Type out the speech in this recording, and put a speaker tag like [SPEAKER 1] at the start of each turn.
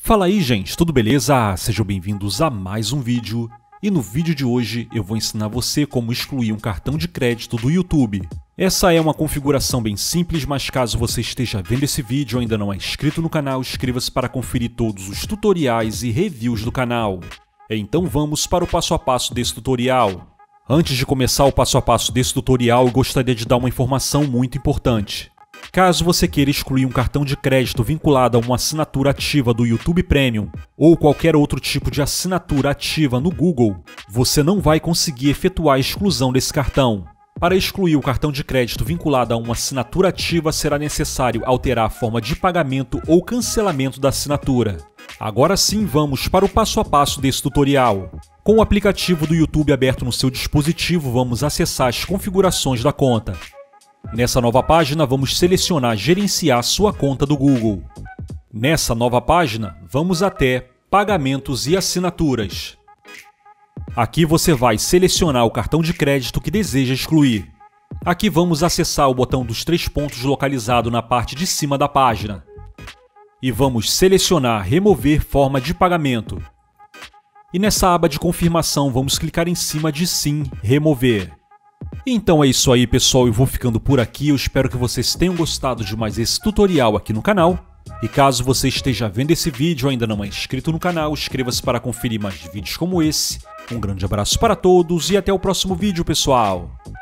[SPEAKER 1] Fala aí, gente, tudo beleza? Sejam bem-vindos a mais um vídeo. E no vídeo de hoje eu vou ensinar você como excluir um cartão de crédito do YouTube. Essa é uma configuração bem simples, mas caso você esteja vendo esse vídeo e ainda não é inscrito no canal, inscreva-se para conferir todos os tutoriais e reviews do canal. Então vamos para o passo a passo desse tutorial. Antes de começar o passo a passo desse tutorial, eu gostaria de dar uma informação muito importante. Caso você queira excluir um cartão de crédito vinculado a uma assinatura ativa do YouTube Premium ou qualquer outro tipo de assinatura ativa no Google, você não vai conseguir efetuar a exclusão desse cartão. Para excluir o cartão de crédito vinculado a uma assinatura ativa, será necessário alterar a forma de pagamento ou cancelamento da assinatura. Agora sim, vamos para o passo a passo desse tutorial. Com o aplicativo do YouTube aberto no seu dispositivo, vamos acessar as configurações da conta. Nessa nova página, vamos selecionar Gerenciar sua conta do Google. Nessa nova página, vamos até Pagamentos e Assinaturas. Aqui você vai selecionar o cartão de crédito que deseja excluir. Aqui vamos acessar o botão dos 3 pontos localizado na parte de cima da página. E vamos selecionar Remover forma de pagamento. E nessa aba de confirmação, vamos clicar em cima de Sim, Remover. Então é isso aí, pessoal, eu vou ficando por aqui. Eu espero que vocês tenham gostado de mais esse tutorial aqui no canal. E caso você esteja vendo esse vídeo e ainda não é inscrito no canal, inscreva-se para conferir mais vídeos como esse. Um grande abraço para todos e até o próximo vídeo, pessoal!